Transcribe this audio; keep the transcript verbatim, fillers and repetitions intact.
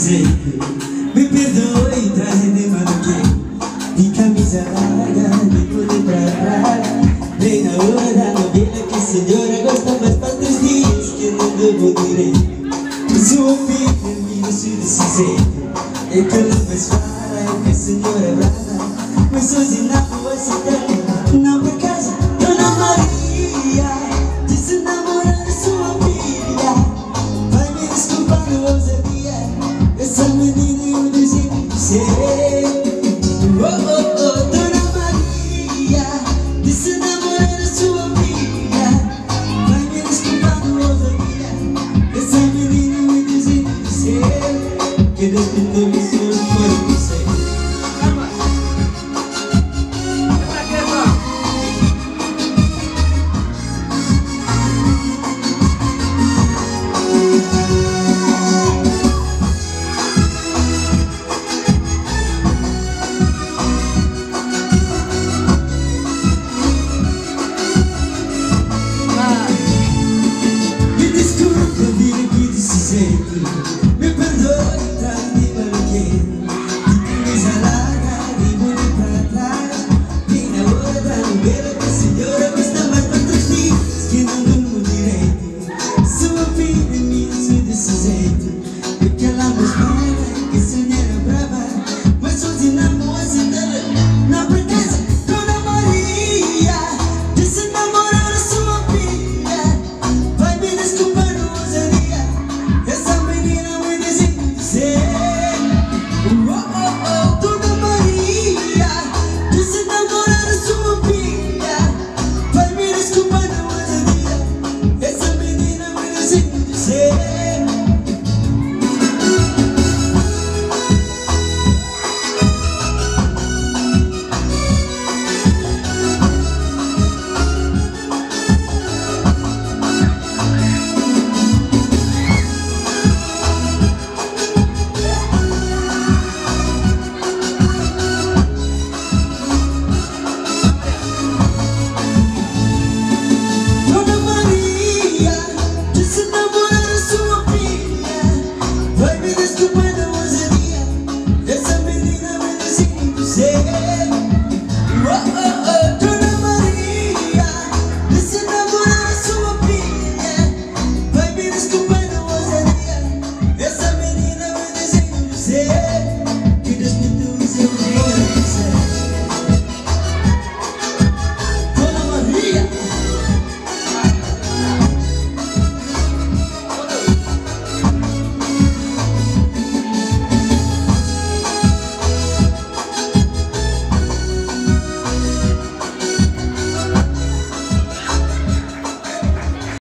jeito. Me perdoe, traz de maluquinho, de camisa larga, de poder pra praia. Bem na hora da novela que a senhora gosta bastante dos dias que não dou direito. E sua filha termina se desse jeito. É que ela mais fala, é que a senhora é brava, mas sozinha na rua se dá.